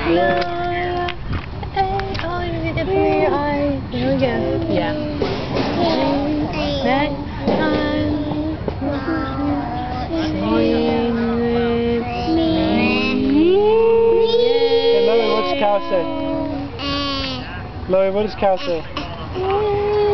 Oh, you need to get some in your eyes. There we go. Yeah. Next time, sing with me. Hey, Loie, what's cow say? Loie, what does cow say?